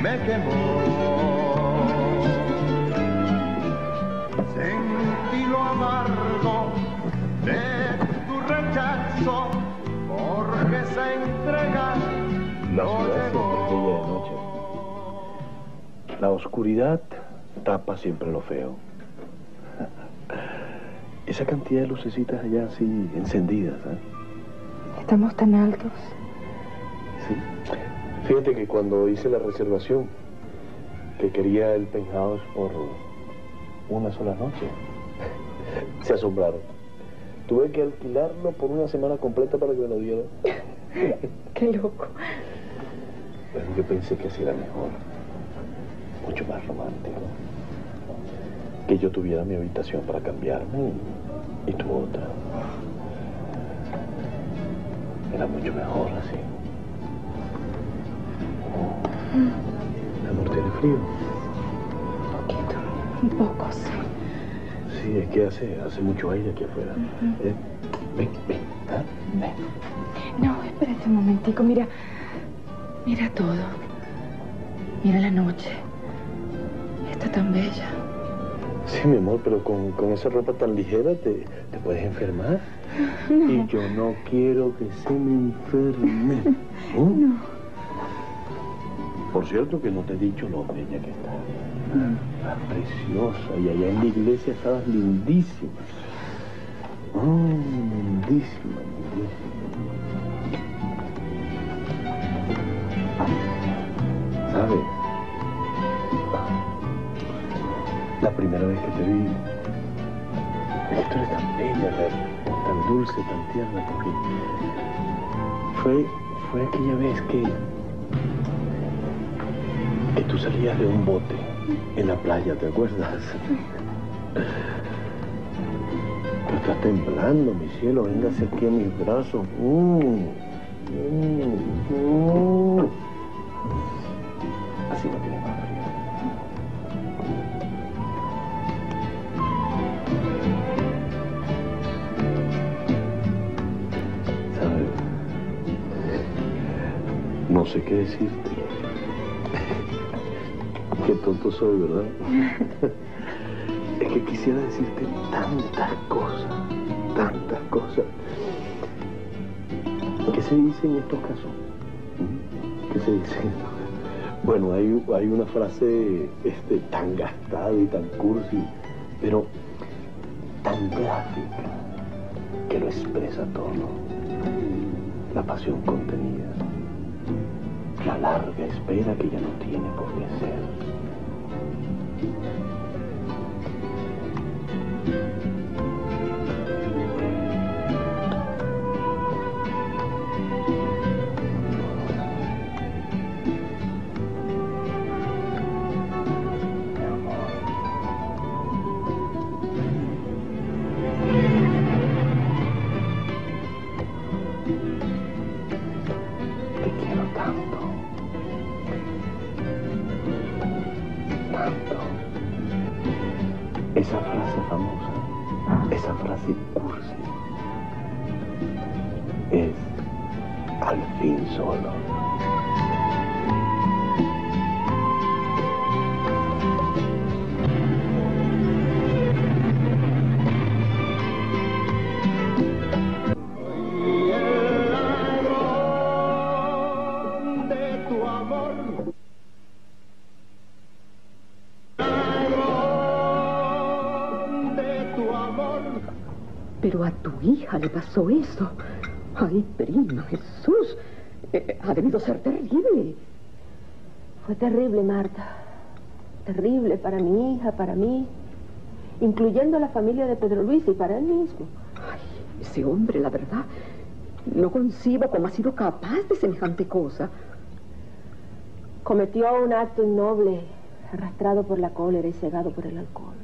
me quemó. Sentí lo amargo de tu rechazo, porque esa entrega no llegó. La oscuridad tapa siempre lo feo. Esa cantidad de lucecitas allá así encendidas, ¿eh? Estamos tan altos. Sí. Fíjate que cuando hice la reservación, que quería el penthouse por una sola noche, se asombraron. Tuve que alquilarlo por una semana completa para que me lo dieran. Qué loco. Pero yo pensé que así era mejor. Mucho más romántico. Que yo tuviera mi habitación para cambiarme y tu otra. Era mucho mejor así. Mi amor, ¿tiene frío? Un poco, sí. Sí, es que hace mucho aire aquí afuera. Ven, ven, ¿ah? Ven. No, espérate un momentico, mira todo. Mira la noche. Está tan bella. Sí, mi amor, pero con esa ropa tan ligera te puedes enfermar. No. Y yo no quiero que se me enferme. No. Por cierto que no te he dicho lo bella que está. Estás preciosa. Y allá en la iglesia estabas lindísima. Lindísima, lindísima. ¿Sabes? La primera vez que te vi, esto era tan bella, tan dulce, tan tierna, porque fue aquella vez que tú salías de un bote en la playa, ¿te acuerdas? Tú estás temblando, mi cielo, véngase aquí a mis brazos. Así no tienes más frío. ¿Sabes? No sé qué decirte. Qué tonto soy, ¿verdad? Es que quisiera decirte tantas cosas. ¿Qué se dice en estos casos? ¿Qué se dice? Bueno, hay una frase tan gastada y tan cursi, pero tan gráfica, que lo expresa todo. La pasión contenida. La larga espera que ya no tiene por qué ser. Esa frase famosa, esa frase cursi, es al fin solo. Pero a tu hija le pasó eso. Ay, prima, Jesús. Ha debido ser terrible. Fue terrible, Marta. Terrible para mi hija, para mí, incluyendo a la familia de Pedro Luis y para él mismo. Ay, ese hombre, la verdad, no concibo cómo ha sido capaz de semejante cosa. Cometió un acto innoble, arrastrado por la cólera y cegado por el alcohol.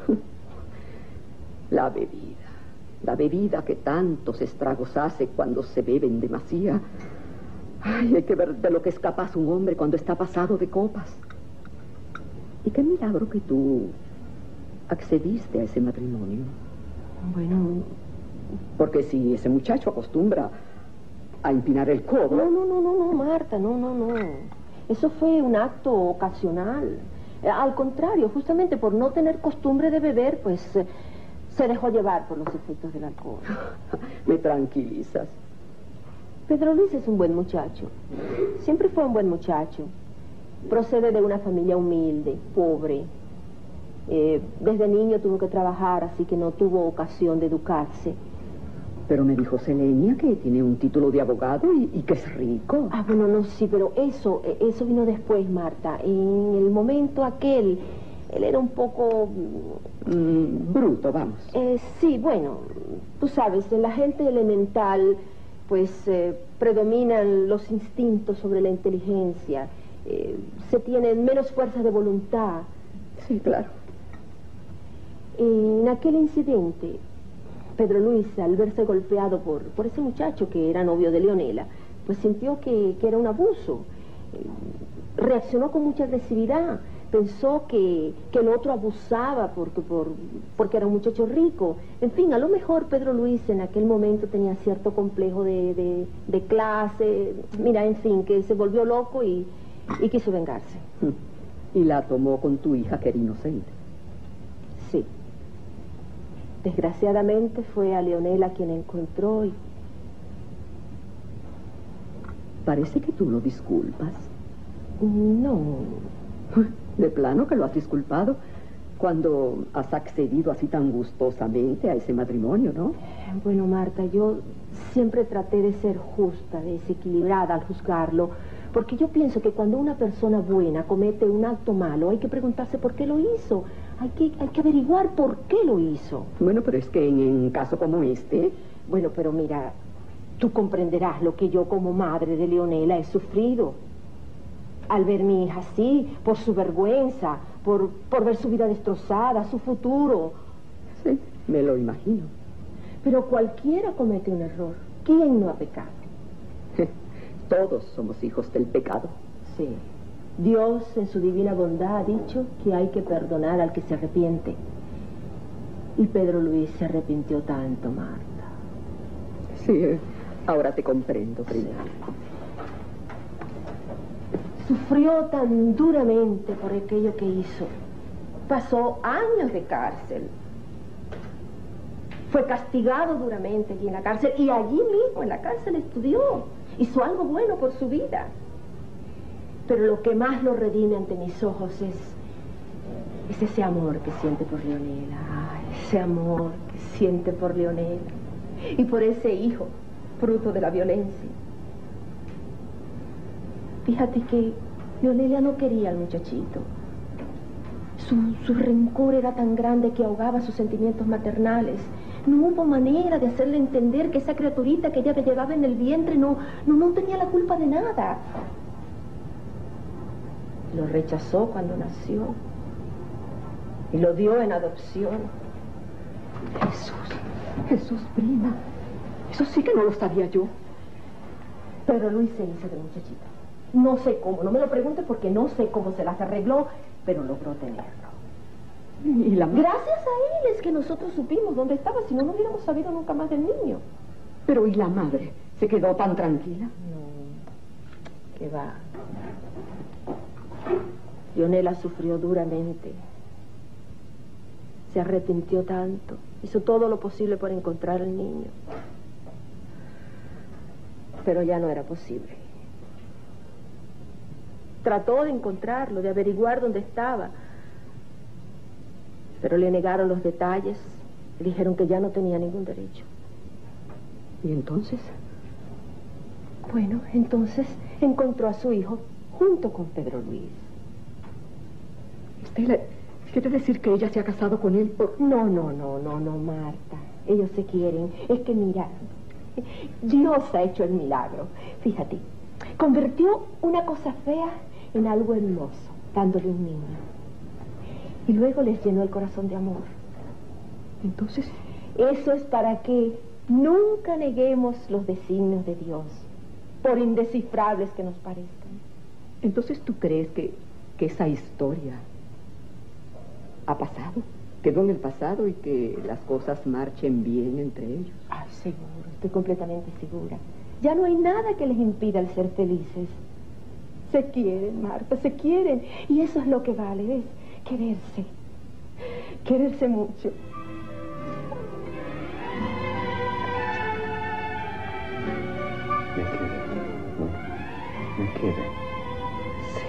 La bebida que tantos estragos hace cuando se bebe en demasía. Ay, hay que ver de lo que es capaz un hombre cuando está pasado de copas. Y qué milagro que tú accediste a ese matrimonio. Bueno... Porque si ese muchacho acostumbra a empinar el codo... No, Marta, no. Eso fue un acto ocasional. Al contrario, justamente por no tener costumbre de beber, pues se dejó llevar por los efectos del alcohol. Me tranquilizas. Pedro Luis es un buen muchacho. Siempre fue un buen muchacho. Procede de una familia humilde, pobre. Desde niño tuvo que trabajar, así que no tuvo ocasión de educarse. Pero me dijo Selenia que tiene un título de abogado y que es rico. Ah, bueno, no, sí, pero eso vino después, Marta. En el momento aquel, él era un poco... bruto, vamos. Sí, bueno, tú sabes, en la gente elemental, pues, predominan los instintos sobre la inteligencia. Se tienen menos fuerza de voluntad. Sí, claro. En aquel incidente, Pedro Luis, al verse golpeado por ese muchacho que era novio de Leonela, pues sintió que era un abuso. Reaccionó con mucha agresividad. Pensó que el otro abusaba porque era un muchacho rico. En fin, a lo mejor Pedro Luis en aquel momento tenía cierto complejo de clase. Mira, en fin, que se volvió loco y quiso vengarse. Y la tomó con tu hija, que era inocente. Sí. Desgraciadamente fue a Leonela quien encontró y... Parece que tú lo disculpas. No. De plano que lo has disculpado cuando has accedido así tan gustosamente a ese matrimonio, ¿no? Bueno, Marta, yo siempre traté de ser justa, desequilibrada al juzgarlo, porque yo pienso que cuando una persona buena comete un acto malo, hay que preguntarse por qué lo hizo. Hay que averiguar por qué lo hizo. Bueno, pero es que en un caso como este... Bueno, pero mira, tú comprenderás lo que yo como madre de Leonela he sufrido. Al ver mi hija así, por su vergüenza, por ver su vida destrozada, su futuro. Sí, me lo imagino. Pero cualquiera comete un error. ¿Quién no ha pecado? Todos somos hijos del pecado. Sí. Dios, en su divina bondad, ha dicho que hay que perdonar al que se arrepiente. Y Pedro Luis se arrepintió tanto, Marta. Sí, ahora te comprendo, Frida. Sufrió tan duramente por aquello que hizo. Pasó años de cárcel. Fue castigado duramente allí en la cárcel. Y allí mismo en la cárcel estudió. Hizo algo bueno por su vida. Pero lo que más lo redime ante mis ojos es ese amor que siente por Leonela. Ay, ese amor que siente por Leonela. Y por ese hijo, fruto de la violencia. Fíjate que Leonela no quería al muchachito. Su rencor era tan grande que ahogaba sus sentimientos maternales. No hubo manera de hacerle entender que esa criaturita que ella llevaba en el vientre no tenía la culpa de nada. Lo rechazó cuando nació y lo dio en adopción. Jesús, prima. Eso sí que no lo sabía yo. Pero Luis se hizo de muchachita. No sé cómo, no me lo preguntes porque no sé cómo se las arregló, pero logró tenerlo. ¿Y la madre? Gracias a él es que nosotros supimos dónde estaba, si no, no hubiéramos sabido nunca más del niño. Pero ¿y la madre? ¿Se quedó tan tranquila? No, que va. Leonela sufrió duramente. Se arrepintió tanto. Hizo todo lo posible por encontrar al niño. Pero ya no era posible. Trató de encontrarlo, de averiguar dónde estaba. Pero le negaron los detalles. Le dijeron que ya no tenía ningún derecho. ¿Y entonces? Bueno, entonces encontró a su hijo junto con Pedro Luis. Estela, ¿quiere decir que ella se ha casado con él por...? No, Marta. Ellos se quieren. Es que mira, Dios ha hecho el milagro. Fíjate, convirtió una cosa fea en algo hermoso, dándole un niño. Y luego les llenó el corazón de amor. Entonces... Eso es para que nunca neguemos los designios de Dios, por indescifrables que nos parezcan. Entonces, ¿tú crees que esa historia ha pasado? ¿Quedó en el pasado y que las cosas marchen bien entre ellos? Ay, seguro, estoy completamente segura. Ya no hay nada que les impida el ser felices. Se quieren, Marta, se quieren. Y eso es lo que vale, ¿ves? Quererse. Quererse mucho. ¿Me quiere? ¿No? ¿Me quiere? Sí.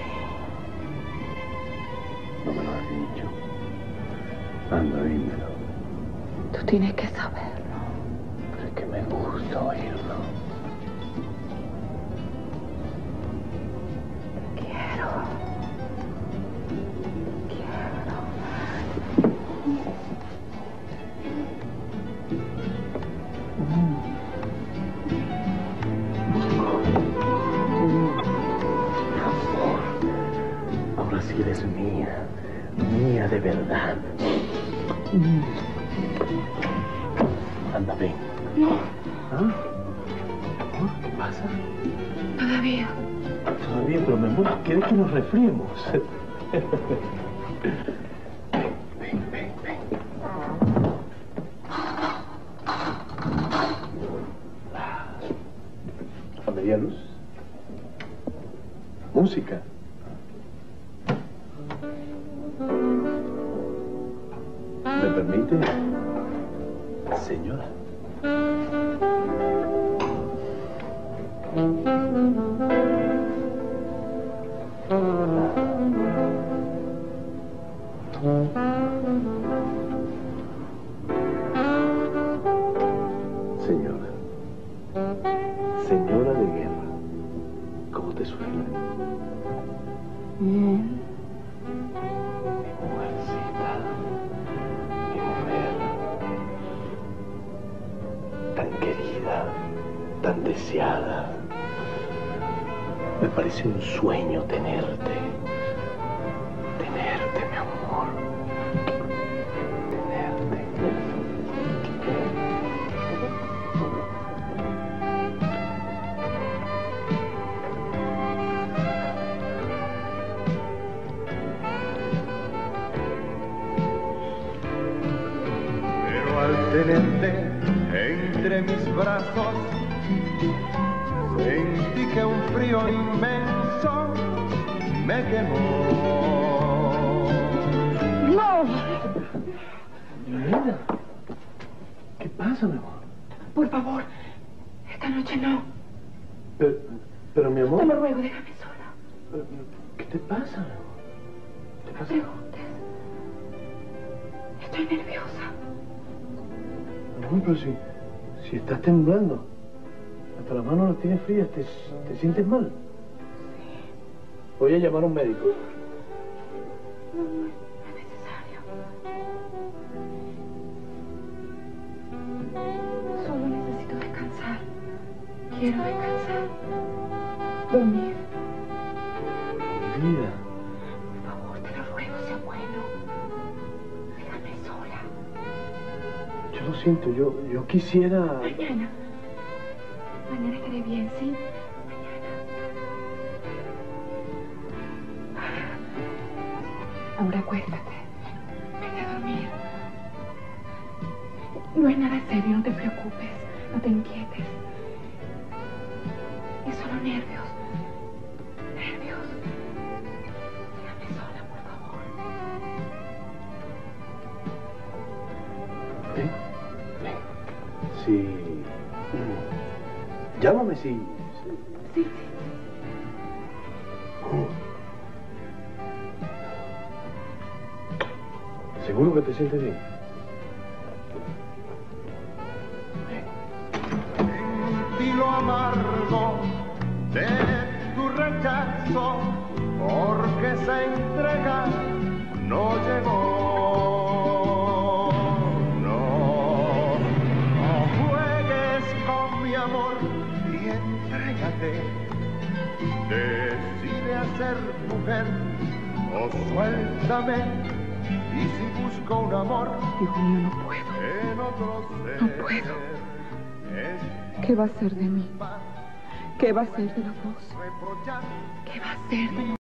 No me lo has dicho. Anda, dímelo. Tú tienes que saberlo. Pero es que me gusta oírlo. Quiero. Amor, ahora sí eres mía. Mía de verdad. Anda, ven. No, ¿Ah? Amor, ¿qué pasa? todavía. Todavía, pero mi amor, ¿quieres que nos resfriemos? Ven, ven, ven. A media luz. Música. ¿Me permite, señora? Señora. Señora de guerra. ¿Cómo te suena? Bien. Mi mujercita. Mi mujer. Tan querida. Tan deseada. Me parece un sueño tenerte. Tenerte, mi amor. Tenerte. Pero al tenerte entre mis brazos, sentí que un frío inmenso me quemó. No. Leonela, ¿qué pasa, mi amor? Por favor, esta noche no. Pero mi amor... Te lo ruego, déjame sola. ¿Qué te pasa, mi amor? ¿Qué te No pasa? preguntes. Estoy nerviosa. Mi amor, pero si estás temblando, hasta las manos las tienes frías, ¿te sientes mal? Voy a llamar a un médico. No es necesario. Solo necesito descansar. Quiero descansar. Dormir. Mi vida. Por favor, te lo ruego, sea bueno. Déjame sola. Yo lo siento, yo quisiera... Mañana. Mañana estaré bien, ¿sí? Mañana. Ahora acuéstate. Vete a dormir. No es nada serio, no te preocupes. No te inquietes. Es solo nervios. Nervios. Déjame sola, por favor. Ven, ven. Sí. Llámame si... Sí, sí. ¿Seguro que te sientes bien? Sentí lo amargo de tu rechazo, porque esa entrega no llegó. No juegues con mi amor y entrégate. Decide a ser mujer o suéltame. Y si busco un amor Dios mío, no puedo. en otro ser, No puedo. ¿Qué va a ser de mí? ¿Qué va a ser de los dos? reprochar ¿Qué va a ser de nosotros?